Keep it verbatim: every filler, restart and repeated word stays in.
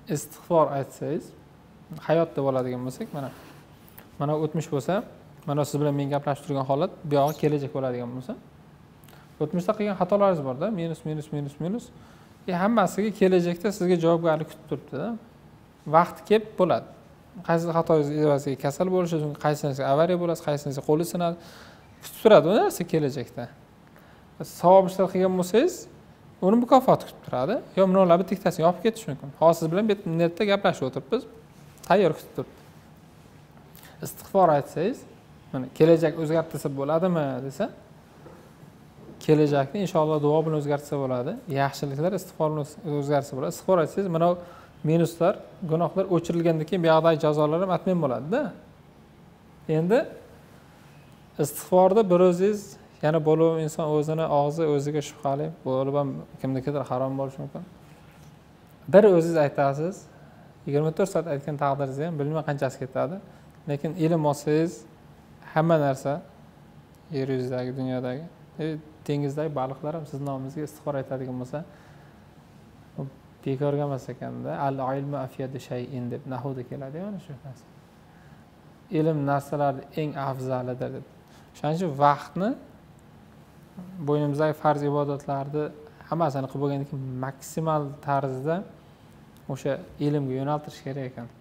istig'for aytsangiz, hayotda bo'ladigan bo'lsak, mana mana o'tmish bo'lsa, mana siz bilan men gaplashib turgan holat, bu yog'i kelajak bo'ladigan bo'lsa, o'tmishda qilgan xatolaringiz bor-da, minus minus minus minus. E hammasiga kelajakda sizga javobgarlik kutib turibdi-da. Vaqti kelib bo'ladi. Qaysi xatoingiz evaziga kasal bo'lishingiz mumkin, qaysinisi avariya bo'lasiz, qaysinisi qo'li sinadi. Kutib turadi u narsa kelajakda. Savob ishlar qilgan bo'lsangiz, uni mukofoti kutib turadi. Yo minorlar bitta ikkitasini yopib ketish mumkin. Hozir siz bilan bu netda gaplashib o'tiribmiz. Tayyor kutib turibdi. Istig'for aytsangiz, mana kelajak o'zgartirsa bo'ladimi desa, kelajakni inshaalloh duo bilan o'zgartirsa bo'ladi. Yaxshiliklar istig'for bilan o'zgartirsa bo'ladi. Istig'for aytsangiz, mana minuslar, gunohlar o'chirilgandan keyin bu yoqdagi jazolar ham atmen bo'ladi-da. Endi istig'forda bir o'zingiz yana bo'lib inson o'zini og'zi o'ziga shubhali, bo'lib ham kimnikidir harom bo'lishi mumkin. Bir o'zingiz aytasiz, yigirma to'rt soat aytgan taqdiringiz ham bilmay qanchasi ketadi. Lekin ilm olsangiz, hamma narsa yer yuzidagi, dunyodagi, dengizdagi baliqlar ham siz nomingizga istig'for aytadigan bo'lsa, bekorga emas ekanda. Al-ilmu afyadu shay'in deb nahvda keladi mana shu narsa. Ilm narsalarning eng afzalidir deb. Shuning uchun vaqtni bo'ynimizdagi farz ibodatlarni hammasini qilib bo'lgandan keyin maksimal tarzda o'sha ilmga yo'naltirish kerak ekan.